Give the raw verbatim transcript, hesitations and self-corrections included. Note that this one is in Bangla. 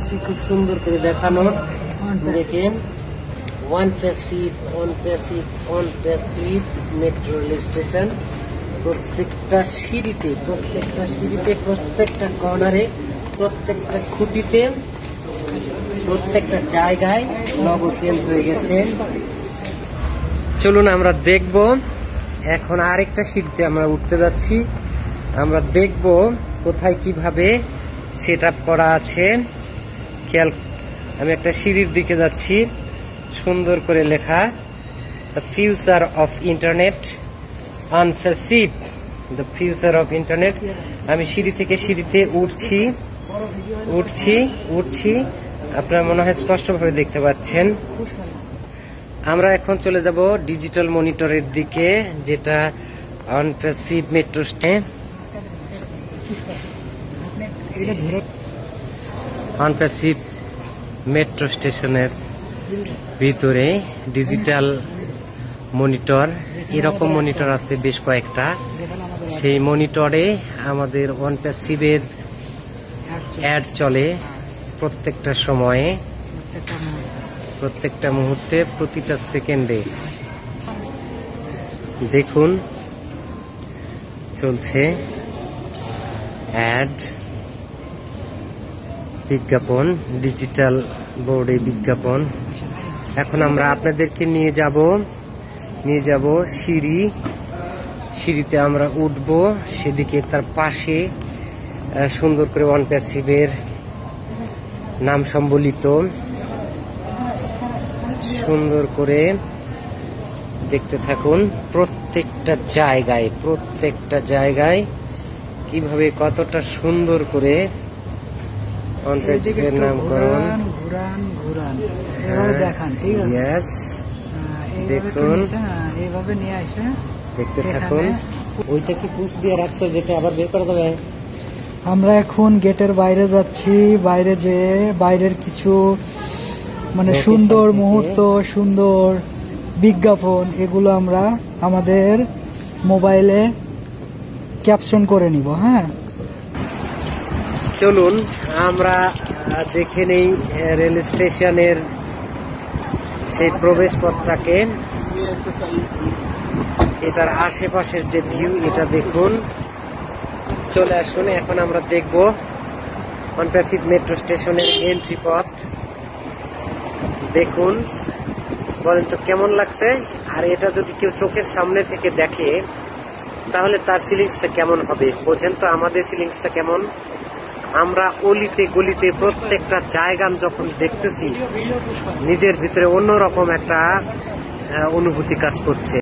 পারছি খুব সুন্দর করে দেখানোর। দেখেন Onpassive, Onpassive, Onpassive metro rail station. প্রত্যেকটা সিঁড়িতে প্রত্যেকটা সিঁড়িতে প্রত্যেকটা কর্নারে প্রত্যেকটা খুঁটিতে প্রত্যেকটা জায়গায় লোগো চেঞ্জ হয়ে গেছে। চলুন আমরা দেখব। এখন আরেকটা সিঁড়িতে আমরা উঠতে যাচ্ছি। আমরা দেখব কোথায় কিভাবে সেট আপ করা আছে। খেয়াল, আমি একটা সিঁড়ির দিকে যাচ্ছি, সুন্দর করে লেখা the future of internet Onpassive, the future of internet. আমি সিঁড়ি থেকে সিঁড়িতে উঠছি উঠছি উঠছি আপনারা মনে হয় স্পষ্টভাবে দেখতে পাচ্ছেন। আমরা এখন চলে যাব ডিজিটাল মনিটরের দিকে, যেটা Onpassive metro station. Onpassive metro স্টেশনের ভিতরে ডিজিটাল মনিটর, এরকম মনিটর আছে বেশ কয়েকটা। সেই মনিটরে আমাদের Onpassive এর অ্যাড চলে প্রত্যেকটা সময়ে, প্রত্যেকটা মুহূর্তে, প্রতিটা সেকেন্ডে। দেখুন চলছে অ্যাড, বিজ্ঞাপন, ডিজিটাল বোর্ডে বিজ্ঞাপন। এখন আমরা আপনাদেরকে নিয়ে যাব নিয়ে যাব সিঁড়ি সিঁড়িতে আমরা উঠব। সেদিকে তার পাশে সুন্দর করে Onpassive এর নাম সম্বলিত সুন্দর করে দেখতে থাকুন। প্রত্যেকটা জায়গায় প্রত্যেকটা জায়গায় কিভাবে কতটা সুন্দর করে Onpassive এর নামকরণ। দেখুন, দেখতে থাকুন। ওইটা কি পুশ দিয়ে রাখছো যেটা আবার বের করে দেবে? আমরা এখন গেটের বাইরে যাচ্ছি। বাইরে যে বাইরের কিছু মানে সুন্দর মুহূর্ত, সুন্দর বিজ্ঞাপন, এগুলো আমরা আমাদের মোবাইলে ক্যাপশন করে নিব। হ্যাঁ, চলুন আমরা দেখে নেই রেল স্টেশনের সেই প্রবেশ পথটাকে। এটার আশেপাশের যে ভিউ, এটা দেখুন। চলে আসুন, এখন আমরা দেখব Onpassive মেট্রো স্টেশনের এন্ট্রি পথ। দেখুন, বলেন তো কেমন লাগছে? আর এটা যদি কেউ চোখের সামনে থেকে দেখে তাহলে তার ফিলিংসটা কেমন হবে? বোঝেন তো আমাদের ফিলিংসটা কেমন? আমরা অলিতে গলিতে প্রত্যেকটা জায়গা যখন দেখতেছি, নিজের ভিতরে অন্যরকম একটা অনুভূতি কাজ করছে।